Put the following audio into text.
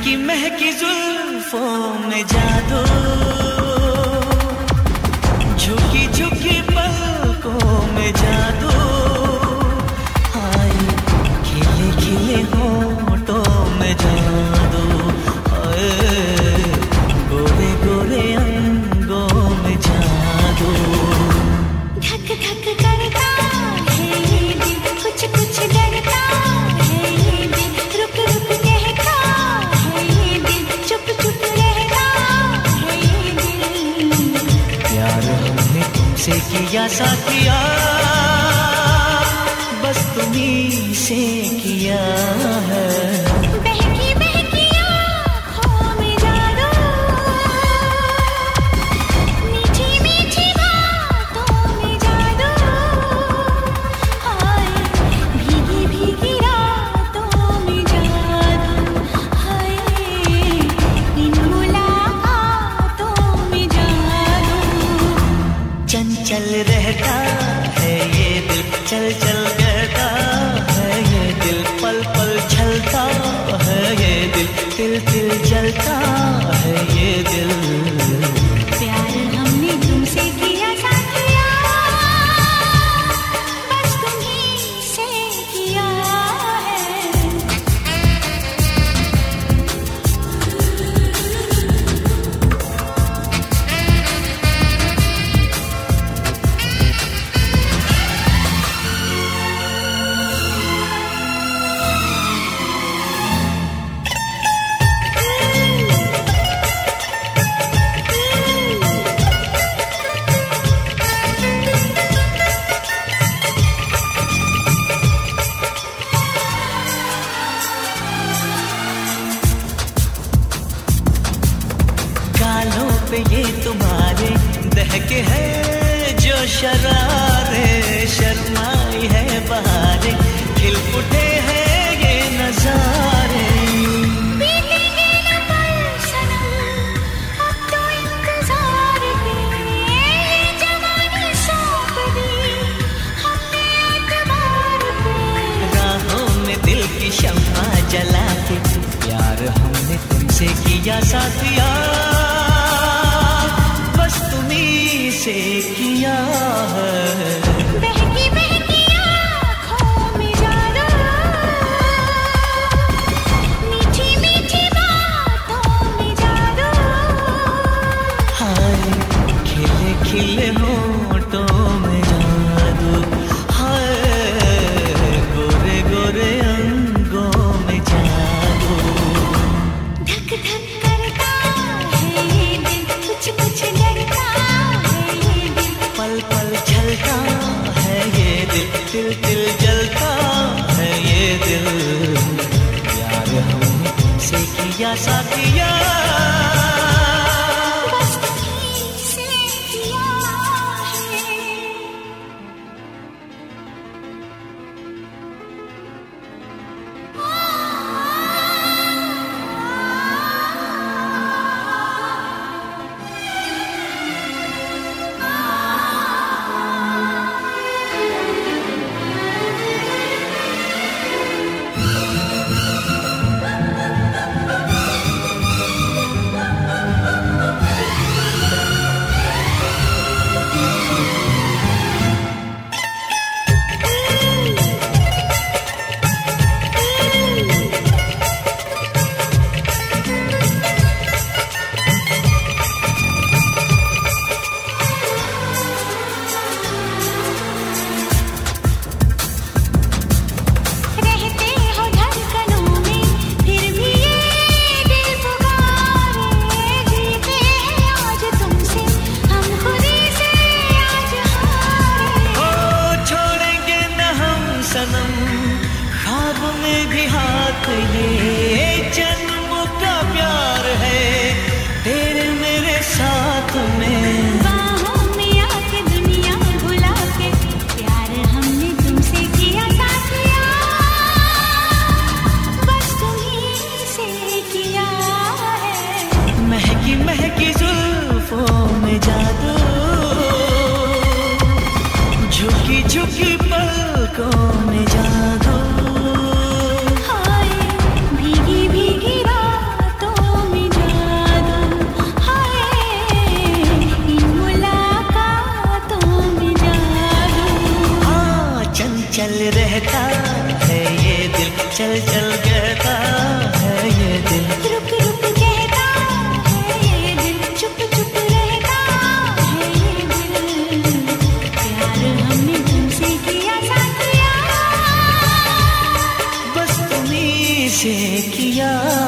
महकी महकी जुल्फों में जादू, झुकी झुकी पलकों में जादू, हाय खिले खिले होठों में जादू, हाय गोरे गोरे अंगों में जादू। धक धक करता है ये दिल, कुछ कुछ डरता है ये दिल, रुक रुक कहता है ये दिल, चुप चुप रहता है ये दिल। प्यार हमने तुमसे किया साथिया, बस तुम्हीं से किया है। बहकी बहकी आँखों में जादू, मीठी मीठी बातों में जादू, हाय भीगी भीगी रातों में जादू, हाय इन मुलाकातों में जादू। चंचल रहता है ये दिल, चल चल कहता है ये दिल, पल पल छलता है ये दिल, तिल तिल जलता है ये दिल। प्यार हमने तुमसे किया साथिया, बस तुम्हीं से किया है। गालों पे ये तुम्हारे दहके है जो शरारे, शर्माई है बहारे, खिल उठे हैं ये नजारे। बीतेंगे न पल सनम, अब तो इंतजार के, ये जवानी सौंप दी हमने एतबार पे। राहों में दिल की शम्मा जला के, प्यार हमने तुमसे किया साथिया, बस तुम्हीं से किया है। बहकी बहकी आँखों में जादू, मीठी मीठी बातों में जादू, हाय खिले खिले होठों में जादू, हाय गोरे गोरे अंगों में जादू। धक धक करता है ये दिल, कुछ कुछ डरता है ये दिल। पल पल छलता है ये दिल, तिल तिल जलता है ये दिल। प्यार हमने तुमसे किया साथिया, बस तुम्हीं से किया है। रहते हो धड़कनों में, फिर भी ये दिल पुकारे, जीते हैं आज तुमसे हम खुदी से आज हारे। ओ छोड़ेंगे न हम सनम, ख्वाब में भी हाथ ये जन्म का प्यार है तेरे मेरे साथ में। बाहों में आके दुनिया भुला के, प्यार हमने तुमसे किया साथिया, बस तुम्हीं से किया है। महकी महकी जुल्फों में जादू, झुकी झुकी पलकों में जादू, हाय भीगी चल चल कहता है ये दिल, रुक रुक कहता है ये दिल, चुप चुप रहता है ये दिल। प्यार हमने तुमसे किया साथिया, बस तुम्हीं से किया।